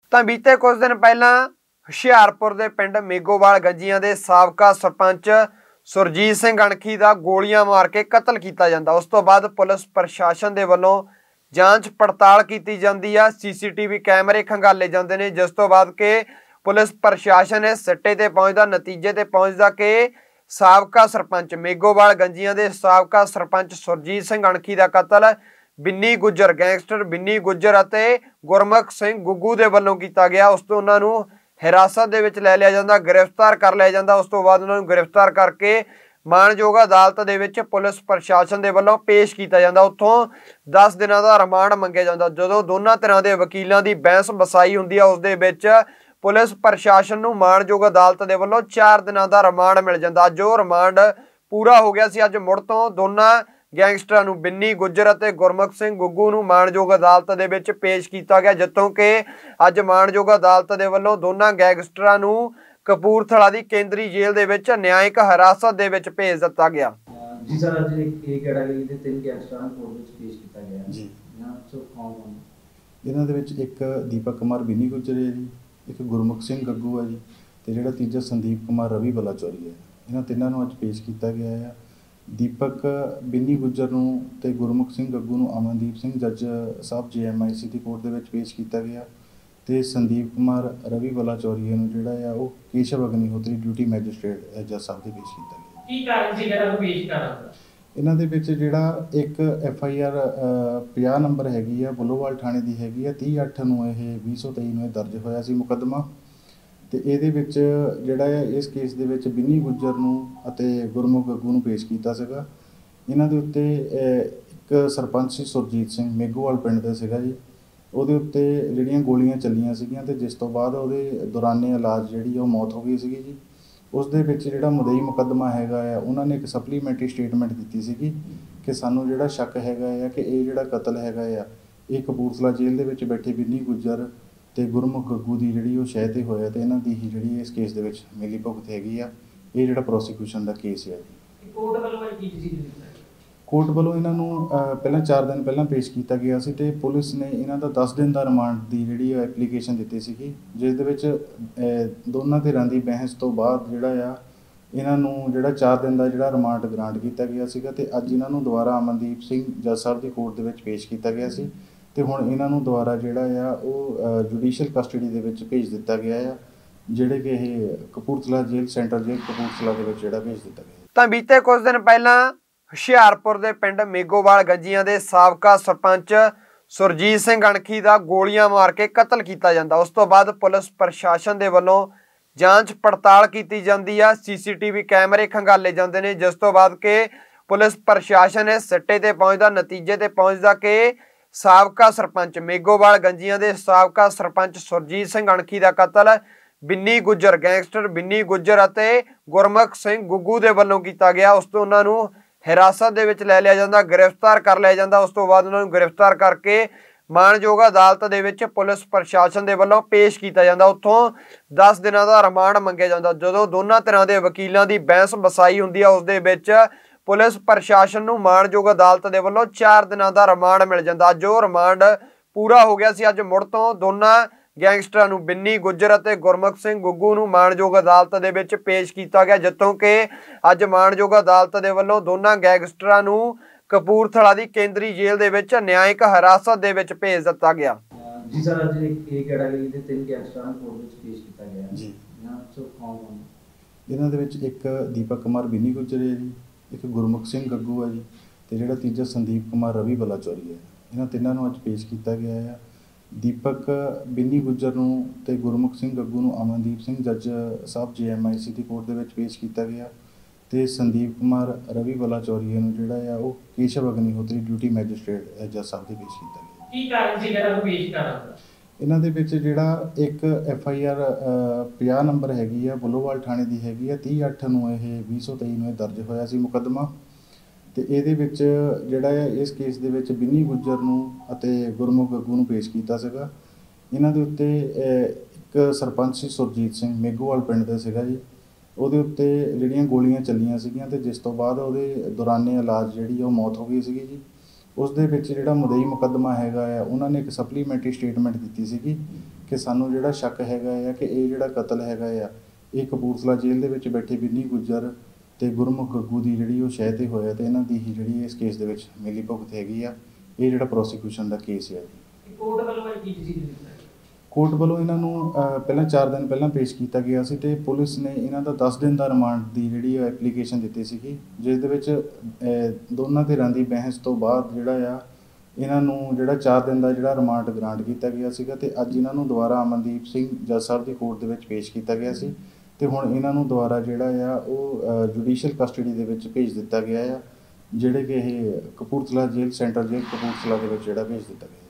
ਤਾਂ ਬੀਤੇ ਕੁਝ ਦਿਨ ਪਹਿਲਾਂ ਹੁਸ਼ਿਆਰਪੁਰ ਦੇ ਪਿੰਡ ਮੇਗੋਵਾਲ ਗੰਜੀਆਂ ਦੇ ਸਾਬਕਾ ਸਰਪੰਚ ਸੁਰਜੀਤ ਸਿੰਘ ਅਣਖੀ ਦਾ ਗੋਲੀਆਂ ਮਾਰ ਕੇ ਕਤਲ ਕੀਤਾ ਜਾਂਦਾ। ਉਸ ਤੋਂ ਬਾਅਦ ਪੁਲਿਸ ਪ੍ਰਸ਼ਾਸਨ ਦੇ ਵੱਲੋਂ ਜਾਂਚ ਪੜਤਾਲ ਕੀਤੀ ਜਾਂਦੀ ਆ, ਸੀਸੀਟੀਵੀ ਕੈਮਰੇ ਖੰਗਾਲੇ ਜਾਂਦੇ ਨੇ, ਜਿਸ ਤੋਂ ਬਾਅਦ ਕਿ ਪੁਲਿਸ ਪ੍ਰਸ਼ਾਸਨ ਇਸ ਸਿੱਟੇ ਤੇ ਪਹੁੰਚਦਾ, ਨਤੀਜੇ ਤੇ ਪਹੁੰਚਦਾ ਕਿ ਸਾਬਕਾ ਸਰਪੰਚ ਮੇਗੋਵਾਲ ਗੰਜੀਆਂ ਦੇ ਸਾਬਕਾ ਸਰਪੰਚ ਸੁਰਜੀਤ ਸਿੰਘ ਅਣਖੀ ਦਾ ਕਤਲ ਬਿੰਨੀ ਗੁੱਜਰ ਗੈਂਗਸਟਰ ਬਿੰਨੀ ਗੁੱਜਰ ਅਤੇ ਗੁਰਮੁਖ ਸਿੰਘ ਗੁੱਗੂ ਦੇ ਵੱਲੋਂ ਕੀਤਾ ਗਿਆ। ਉਸ ਤੋਂ ਉਹਨਾਂ ਨੂੰ ਹਿਰਾਸਤ ਦੇ ਵਿੱਚ ਲੈ ਲਿਆ ਜਾਂਦਾ, ਗ੍ਰਿਫਤਾਰ ਕਰ ਲਿਆ ਜਾਂਦਾ। ਉਸ ਤੋਂ ਬਾਅਦ ਉਹਨਾਂ ਨੂੰ ਗ੍ਰਿਫਤਾਰ ਕਰਕੇ ਮਾਣਯੋਗ ਅਦਾਲਤ ਦੇ ਵਿੱਚ ਪੁਲਿਸ ਪ੍ਰਸ਼ਾਸਨ ਦੇ ਵੱਲੋਂ ਪੇਸ਼ ਕੀਤਾ ਜਾਂਦਾ। ਉੱਥੋਂ 10 ਦਿਨਾਂ ਦਾ ਰਿਮਾਂਡ ਮੰਗਿਆ ਜਾਂਦਾ। ਜਦੋਂ ਦੋਨਾਂ ਤਰ੍ਹਾਂ ਦੇ ਵਕੀਲਾਂ ਦੀ ਬਹਿਸ ਵਸਾਈ ਹੁੰਦੀ ਆ, ਉਸ ਦੇ ਵਿੱਚ ਪੁਲਿਸ ਪ੍ਰਸ਼ਾਸਨ ਨੂੰ ਮਾਣਯੋਗ ਅਦਾਲਤ ਦੇ ਵੱਲੋਂ 4 ਦਿਨਾਂ ਦਾ ਰਿਮਾਂਡ ਮਿਲ ਜਾਂਦਾ। ਅੱਜ ਉਹ ਰਿਮਾਂਡ ਪੂਰਾ ਹੋ ਗਿਆ ਸੀ। ਅੱਜ ਮੁੜ ਤੋਂ ਦੋਨਾਂ ਗੈਂਗਸਟਰਾਂ ਨੂੰ ਬਿੰਨੀ ਗੁੱਜਰ ਅਤੇ ਗੁਰਮੁਖ ਸਿੰਘ ਗੁੱਗੂ ਨੂੰ ਮਾਣਯੋਗ ਅਦਾਲਤ ਦੇ ਵਿੱਚ ਪੇਸ਼ ਕੀਤਾ ਗਿਆ, ਜਿੱਥੋਂ ਕਿ ਅੱਜ ਮਾਣਯੋਗ ਅਦਾਲਤ ਦੇ ਵੱਲੋਂ ਦੋਨਾਂ ਗੈਂਗਸਟਰਾਂ ਨੂੰ ਕਪੂਰਥਲਾ ਦੀ ਕੇਂਦਰੀ ਜੇਲ੍ਹ ਦੇ ਵਿੱਚ ਨਿਆਇਕ ਹਿਰਾਸਤ ਦੇ ਵਿੱਚ ਭੇਜ ਦਿੱਤਾ ਗਿਆ। ਜੀ ਸਰ, ਅੱਜ ਇੱਕ ਕੈਟਾਗਰੀ ਦੇ 3 ਗੈਂਗਸਟਰਾਂ ਨੂੰ ਕੋਰਟ ਵਿੱਚ ਪੇਸ਼ ਕੀਤਾ ਗਿਆ ਜੀ। ਇਹਨਾਂ ਦੇ ਵਿੱਚ ਇੱਕ ਦੀਪਕ ਕੁਮਾਰ ਬਿੰਨੀ ਗੁੱਜਰ ਹੈ ਜੀ, ਇੱਕ ਗੁਰਮੁਖ ਸਿੰਘ ਗੱਗੂ ਹੈ ਜੀ, ਤੇ ਜਿਹੜਾ ਤੀਜਾ ਸੰਦੀਪ ਕੁਮਾਰ ਰਵੀ ਬਲਾਚੌਰੀ ਹੈ। ਇਹਨਾਂ ਤਿੰਨਾਂ ਨੂੰ ਅੱਜ ਪੇਸ਼ ਕੀਤਾ ਗਿਆ ਹੈ। ਦੀਪਕ ਬਿੰਨੀ ਗੁੱਜਰ ਨੂੰ ਤੇ ਗੁਰਮੁਖ ਸਿੰਘ ਗੱਗੂ ਨੂੰ ਅਮਨਦੀਪ ਸਿੰਘ ਜੱਜ ਸਾਹਿਬ JMIC ਦੀ ਕੋਰਟ ਦੇ ਵਿੱਚ ਪੇਸ਼ ਕੀਤਾ ਗਿਆ, ਤੇ ਸੰਦੀਪ ਕੁਮਾਰ ਰਵੀ ਬਲਾਚੌਰੀ ਨੂੰ ਜਿਹੜਾ ਆ ਉਹ ਕੇਸ਼ਵ ਅਗਨੀਹੋਤਰੀ ਡਿਊਟੀ ਮੈਜਿਸਟ੍ਰੇਟ ਜੱਜ ਸਾਹਿਬ ਦੇ ਪੇਸ਼ ਕੀਤਾ ਗਿਆ। ਕੀ ਕਾਰਨ ਸੀ ਜਿਹੜਾ ਉਹ ਪੇਸ਼ ਕਰਨ ਦਾ? ਇਹਨਾਂ ਦੇ ਵਿੱਚ ਜਿਹੜਾ ਇੱਕ FIR 50 ਨੰਬਰ ਹੈਗੀ ਆ, ਬੁੱਲੋਵਾਲ ਥਾਣੇ ਦੀ ਹੈਗੀ ਆ, 30/8 ਨੂੰ ਇਹ 2023 ਨੂੰ ਇਹ ਦਰਜ ਹੋਇਆ ਸੀ ਮੁਕੱਦਮਾ। ਤੇ ਇਹਦੇ ਵਿੱਚ ਜਿਹੜਾ ਹੈ ਇਸ ਕੇਸ ਦੇ ਵਿੱਚ ਬਿੰਨੀ ਗੁੱਜਰ ਨੂੰ ਅਤੇ ਗੁਰਮੁਖ ਗੱਗੂ ਨੂੰ ਪੇਸ਼ ਕੀਤਾ ਸੀਗਾ। ਇਹਨਾਂ ਦੇ ਉੱਤੇ ਇੱਕ ਸਰਪੰਚ ਸੀ ਸੁਰਜੀਤ ਸਿੰਘ ਮੇਗੋਵਾਲ ਪਿੰਡ ਦਾ ਸੀਗਾ ਜੀ, ਉਹਦੇ ਉੱਤੇ ਜਿਹੜੀਆਂ ਗੋਲੀਆਂ ਚੱਲੀਆਂ ਸੀਗੀਆਂ ਤੇ ਜਿਸ ਤੋਂ ਬਾਅਦ ਉਹਦੇ ਦੌਰਾਨੇ ਇਲਾਜ ਜਿਹੜੀ ਉਹ ਮੌਤ ਹੋ ਗਈ ਸੀਗੀ ਜੀ। ਉਸ ਦੇ ਵਿੱਚ ਜਿਹੜਾ ਮੁਦਈ ਮੁਕੱਦਮਾ ਹੈਗਾ ਆ, ਉਹਨਾਂ ਨੇ ਇੱਕ ਸਪਲੀਮੈਂਟਰੀ ਸਟੇਟਮੈਂਟ ਦਿੱਤੀ ਸੀਗੀ ਕਿ ਸਾਨੂੰ ਜਿਹੜਾ ਸ਼ੱਕ ਹੈਗਾ ਆ ਕਿ ਇਹ ਜਿਹੜਾ ਕਤਲ ਹੈਗਾ ਆ ਇਹ ਕਪੂਰਥਲਾ ਜੇਲ੍ਹ ਦੇ ਵਿੱਚ ਬੈਠੇ ਬਿੰਨੀ ਗੁੱਜਰ ਤੇ ਗੁਰਮੁਖ ਗੱਗੂ ਦੀ ਜਿਹੜੀ ਉਹ ਸ਼ਹਿ 'ਤੇ ਹੋਇਆ, ਤੇ ਇਹਨਾਂ ਦੀ ਹੀ ਜਿਹੜੀ ਇਸ ਕੇਸ ਦੇ ਵਿੱਚ ਮਿਲੀ ਭੁਗਤ ਹੈਗੀ ਆ। ਇਹ ਜਿਹੜਾ ਪ੍ਰੋਸੀਕਿਊਸ਼ਨ ਦਾ ਕੇਸ ਹੈ ਜੀ। ਕੋਰਟ ਵੱਲੋਂ ਕੀ ਡਿਸੀਜਨ ਲਿੱਤਾ? ਕੋਰਟ ਵੱਲੋਂ ਇਹਨਾਂ ਨੂੰ ਪਹਿਲਾਂ 4 ਦਿਨ ਪਹਿਲਾਂ ਪੇਸ਼ ਕੀਤਾ ਗਿਆ ਸੀ, ਤੇ ਪੁਲਿਸ ਨੇ ਇਹਨਾਂ ਦਾ 10 ਦਿਨ ਦਾ ਰਿਮਾਂਡ ਦੀ ਜਿਹੜੀ ਐਪਲੀਕੇਸ਼ਨ ਦਿੱਤੀ ਸੀਗੀ, ਜਿਸ ਦੇ ਵਿੱਚ ਦੋਨਾਂ ਧਿਰਾਂ ਦੀ ਬਹਿਸ ਤੋਂ ਬਾਅਦ ਜਿਹੜਾ ਆ ਇਹਨਾਂ ਨੂੰ ਜਿਹੜਾ 4 ਦਿਨ ਦਾ ਜਿਹੜਾ ਰਿਮਾਂਡ ਗ੍ਰਾਂਟ ਕੀਤਾ ਗਿਆ ਸੀਗਾ। ਤੇ ਅੱਜ ਇਹਨਾਂ ਨੂੰ ਦੁਬਾਰਾ ਅਮਨਦੀਪ ਸਿੰਘ ਜੱਜ ਸਾਹਿਬ ਦੀ ਕੋਰਟ ਦੇ ਵਿੱਚ ਪੇਸ਼ ਕੀਤਾ ਗਿਆ ਸੀ, ਤੇ ਹੁਣ ਇਹਨਾਂ ਨੂੰ ਦੁਬਾਰਾ ਜਿਹੜਾ ਆ ਉਹ ਜੁਡੀਸ਼ੀਅਲ ਕਸਟਡੀ ਦੇ ਵਿੱਚ ਭੇਜ ਦਿੱਤਾ ਗਿਆ ਆ, ਜਿਹੜੇ ਕਿ ਇਹ Kapurthala jail central jail Kapurthala ਦੇ ਵਿੱਚ ਜਿਹੜਾ ਭੇਜ ਦਿੱਤਾ ਗਿਆ। ਤਾਂ ਬੀਤੇ ਕੁਝ ਦਿਨ ਪਹਿਲਾਂ ਹੁਸ਼ਿਆਰਪੁਰ ਦੇ ਪਿੰਡ ਮੇਗੋਵਾਲ ਗੰਜੀਆਂ ਦੇ ਸਾਬਕਾ ਸਰਪੰਚ ਸੁਰਜੀਤ ਸਿੰਘ ਅਣਖੀ ਦਾ ਗੋਲੀਆਂ ਮਾਰ ਕੇ ਕਤਲ ਕੀਤਾ ਜਾਂਦਾ। ਉਸ ਤੋਂ ਬਾਅਦ ਪੁਲਿਸ ਪ੍ਰਸ਼ਾਸਨ ਦੇ ਵੱਲੋਂ ਜਾਂਚ ਪੜਤਾਲ ਕੀਤੀ ਜਾਂਦੀ ਆ, CCTV ਕੈਮਰੇ ਖੰਗਾਲੇ ਜਾਂਦੇ ਨੇ, ਜਿਸ ਤੋਂ ਬਾਅਦ ਕਿ ਪੁਲਿਸ ਪ੍ਰਸ਼ਾਸਨ ਇਸ ਸਿੱਟੇ ਤੇ ਪਹੁੰਚਦਾ, ਨਤੀਜੇ ਤੇ ਪਹੁੰਚਦਾ ਕਿ ਸਾਬਕਾ ਸਰਪੰਚ ਮੇਗੋਵਾਲ ਗੰਜੀਆਂ ਦੇ ਸਾਬਕਾ ਸਰਪੰਚ ਸੁਰਜੀਤ ਸਿੰਘ ਅਣਖੀ ਦਾ ਕਤਲ ਬਿੰਨੀ ਗੁੱਜਰ ਗੈਂਗਸਟਰ ਬਿੰਨੀ ਗੁੱਜਰ ਅਤੇ ਗੁਰਮੁਖ ਸਿੰਘ ਗੁੱਗੂ ਦੇ ਵੱਲੋਂ ਕੀਤਾ ਗਿਆ। ਉਸ ਤੋਂ ਉਹਨਾਂ ਨੂੰ ਹਿਰਾਸਤ ਦੇ ਵਿੱਚ ਲੈ ਲਿਆ ਜਾਂਦਾ, ਗ੍ਰਿਫਤਾਰ ਕਰ ਲਿਆ ਜਾਂਦਾ। ਉਸ ਤੋਂ ਬਾਅਦ ਉਹਨਾਂ ਨੂੰ ਗ੍ਰਿਫਤਾਰ ਕਰਕੇ ਮਾਣਯੋਗ ਅਦਾਲਤ ਦੇ ਵਿੱਚ ਪੁਲਿਸ ਪ੍ਰਸ਼ਾਸਨ ਦੇ ਵੱਲੋਂ ਪੇਸ਼ ਕੀਤਾ ਜਾਂਦਾ। ਉੱਥੋਂ 10 ਦਿਨਾਂ ਦਾ ਰਿਮਾਂਡ ਮੰਗਿਆ ਜਾਂਦਾ। ਜਦੋਂ ਦੋਨਾਂ ਤਰ੍ਹਾਂ ਦੇ ਵਕੀਲਾਂ ਦੀ ਬਹਿਸ ਵਸਾਈ ਹੁੰਦੀ ਆ, ਉਸ ਦੇ ਵਿੱਚ ਪੁਲਿਸ ਪ੍ਰਸ਼ਾਸਨ ਨੂੰ ਮਾਣਯੋਗ ਅਦਾਲਤ ਦੇ ਵੱਲੋਂ 4 ਦਿਨਾਂ ਦਾ ਰਿਮਾਂਡ ਮਿਲ ਜਾਂਦਾ। ਅੱਜ ਉਹ ਰਿਮਾਂਡ ਪੂਰਾ ਹੋ ਗਿਆ ਸੀ। ਅੱਜ ਮੁੜ ਤੋਂ ਦੋਨਾਂ ਗੈਂਗਸਟਰਾਂ ਨੂੰ ਬਿੰਨੀ ਗੁੱਜਰ ਅਤੇ ਗੁਰਮੁਖ ਸਿੰਘ ਗੁੱਗੂ ਨੂੰ ਮਾਣਯੋਗ ਅਦਾਲਤ ਦੇ ਵਿੱਚ ਪੇਸ਼ ਕੀਤਾ ਗਿਆ, ਜਿੱਥੋਂ ਕਿ ਅੱਜ ਮਾਣਯੋਗ ਅਦਾਲਤ ਦੇ ਵੱਲੋਂ ਦੋਨਾਂ ਗੈਂਗਸਟਰਾਂ ਨੂੰ ਕਪੂਰਥਲਾ ਦੀ ਕੇਂਦਰੀ ਜੇਲ੍ਹ ਦੇ ਵਿੱਚ ਨਿਆਇਕ ਹਿਰਾਸਤ ਦੇ ਵਿੱਚ ਭੇਜ ਦਿੱਤਾ ਗਿਆ। ਜੀ ਸਰ, ਅੱਜ ਇੱਕ ਕੈਟਾਗਰੀ ਦੇ 3 ਗੈਂਗਸਟਰਾਂ ਨੂੰ ਕੋਰਟ ਵਿੱਚ ਪੇਸ਼ ਕੀਤਾ ਗਿਆ ਜੀ। ਇਹਨਾਂ ਦੇ ਵਿੱਚ ਇੱਕ ਦੀਪਕ ਕੁਮਾਰ ਬਿੰਨੀ ਗੁੱਜਰ ਹੈ ਜੀ, ਇੱਕ ਗੁਰਮੁਖ ਸਿੰਘ ਗੱਗੂ ਹੈ ਜੀ, ਤੇ ਜਿਹੜਾ ਤੀਜਾ ਸੰਦੀਪ ਕੁਮਾਰ ਰਵੀ ਬਲਾਚੌਰੀ ਹੈ। ਇਹਨਾਂ ਤਿੰਨਾਂ ਨੂੰ ਅੱਜ ਪੇਸ਼ ਕੀਤਾ ਗਿਆ ਹੈ। ਦੀਪਕ ਬਿੰਨੀ ਗੁੱਜਰ ਨੂੰ ਤੇ ਗੁਰਮੁਖ ਸਿੰਘ ਗੱਗੂ ਨੂੰ ਅਮਨਦੀਪ ਸਿੰਘ ਜੱਜ ਸਾਹਿਬ JMIC ਦੀ ਕੋਰਟ ਦੇ ਵਿੱਚ ਪੇਸ਼ ਕੀਤਾ ਗਿਆ, ਤੇ ਸੰਦੀਪ ਕੁਮਾਰ ਰਵੀ ਬਲਾਚੌਰੀ ਨੂੰ ਜਿਹੜਾ ਆ ਉਹ ਕੇਸ਼ਵ ਅਗਨੀਹੋਤਰੀ ਡਿਊਟੀ ਮੈਜਿਸਟ੍ਰੇਟ ਜੱਜ ਸਾਹਿਬ ਦੇ ਪੇਸ਼ ਕੀਤਾ ਗਿਆ। ਕੀ ਕਾਰਨ ਸੀ ਜਿਹੜਾ ਉਹ ਪੇਸ਼ ਕਰਨ ਦਾ? ਇਹਨਾਂ ਦੇ ਵਿੱਚ ਜਿਹੜਾ ਇੱਕ FIR 50 ਨੰਬਰ ਹੈਗੀ ਆ, ਬੁੱਲੋਵਾਲ ਥਾਣੇ ਦੀ ਹੈਗੀ ਆ, 30/8 ਨੂੰ ਇਹ 2023 ਨੂੰ ਇਹ ਦਰਜ ਹੋਇਆ ਸੀ ਮੁਕੱਦਮਾ। ਤੇ ਇਹਦੇ ਵਿੱਚ ਜਿਹੜਾ ਹੈ ਇਸ ਕੇਸ ਦੇ ਵਿੱਚ ਬਿੰਨੀ ਗੁੱਜਰ ਨੂੰ ਅਤੇ ਗੁਰਮੁਖ ਗੱਗੂ ਨੂੰ ਪੇਸ਼ ਕੀਤਾ ਸੀਗਾ। ਇਹਨਾਂ ਦੇ ਉੱਤੇ ਇੱਕ ਸਰਪੰਚ ਸੀ ਸੁਰਜੀਤ ਸਿੰਘ ਮੇਗੋਵਾਲ ਪਿੰਡ ਦਾ ਸੀਗਾ ਜੀ, ਉਹਦੇ ਉੱਤੇ ਜਿਹੜੀਆਂ ਗੋਲੀਆਂ ਚੱਲੀਆਂ ਸੀਗੀਆਂ ਤੇ ਜਿਸ ਤੋਂ ਬਾਅਦ ਉਹਦੇ ਦੌਰਾਨੇ ਇਲਾਜ ਜਿਹੜੀ ਉਹ ਮੌਤ ਹੋ ਗਈ ਸੀਗੀ ਜੀ। ਉਸ ਦੇ ਵਿੱਚ ਜਿਹੜਾ ਮੁਦਈ ਮੁਕੱਦਮਾ ਹੈਗਾ ਆ, ਉਹਨਾਂ ਨੇ ਇੱਕ ਸਪਲੀਮੈਂਟਰੀ ਸਟੇਟਮੈਂਟ ਦਿੱਤੀ ਸੀਗੀ ਕਿ ਸਾਨੂੰ ਜਿਹੜਾ ਸ਼ੱਕ ਹੈਗਾ ਆ ਕਿ ਇਹ ਜਿਹੜਾ ਕਤਲ ਹੈਗਾ ਆ ਇਹ ਕਪੂਰਥਲਾ ਜੇਲ੍ਹ ਦੇ ਵਿੱਚ ਬੈਠੇ ਬਿੰਨੀ ਗੁੱਜਰ ਤੇ ਗੁਰਮੁਖ ਗੱਗੂ ਦੀ ਜਿਹੜੀ ਉਹ ਸ਼ਹਿ 'ਤੇ ਹੋਇਆ ਤੇ ਇਹਨਾਂ ਦੀ ਹੀ ਜਿਹੜੀ ਇਸ ਕੇਸ ਦੇ ਵਿੱਚ ਮਿਲੀ ਭੁਗਤ ਹੈਗੀ ਆ। ਇਹ ਜਿਹੜਾ ਪ੍ਰੋਸੀਕਿਊਸ਼ਨ ਦਾ ਕੇਸ ਹੈ ਜੀ। ਕੋਰਟ ਵੱਲੋਂ ਕੀ ਡਿਸੀਜਨ ਦਿੱਤਾ? ਕੋਰਟ ਵੱਲੋਂ ਇਹਨਾਂ ਨੂੰ ਪਹਿਲਾਂ 4 ਦਿਨ ਪਹਿਲਾਂ ਪੇਸ਼ ਕੀਤਾ ਗਿਆ ਸੀ ਤੇ ਪੁਲਿਸ ਨੇ ਇਹਨਾਂ ਦਾ 10 ਦਿਨ ਦਾ ਰਿਮਾਂਡ ਦੀ ਜਿਹੜੀ ਐਪਲੀਕੇਸ਼ਨ ਦਿੱਤੀ ਸੀਗੀ, ਜਿਸ ਦੇ ਵਿੱਚ ਦੋਨਾਂ ਧਿਰਾਂ ਦੀ ਬਹਿਸ ਤੋਂ ਬਾਅਦ ਜਿਹੜਾ ਆ ਇਹਨਾਂ ਨੂੰ ਜਿਹੜਾ 4 ਦਿਨ ਦਾ ਜਿਹੜਾ ਰਿਮਾਂਡ ਗ੍ਰਾਂਟ ਕੀਤਾ ਗਿਆ ਸੀਗਾ ਤੇ ਅੱਜ ਇਹਨਾਂ ਨੂੰ ਦੁਬਾਰਾ ਅਮਨਦੀਪ ਸਿੰਘ ਜੱਜ ਸਾਹਿਬ ਦੀ ਕੋਰਟ ਦੇ ਵਿੱਚ ਪੇਸ਼ ਕੀਤਾ ਗਿਆ ਸੀ ਤੇ ਹੁਣ ਇਹਨਾਂ ਨੂੰ ਦੁਬਾਰਾ ਜਿਹੜਾ ਆ ਉਹ ਜੁਡੀਸ਼ੀਅਲ ਕਸਟਡੀ ਦੇ ਵਿੱਚ ਭੇਜ ਦਿੱਤਾ ਗਿਆ ਆ, ਜਿਹੜੇ ਕਿ ਇਹ Kapurthala jail central jail Kapurthala ਦੇ ਵਿੱਚ ਜਿਹੜਾ ਭੇਜ ਦਿੱਤਾ ਗਿਆ।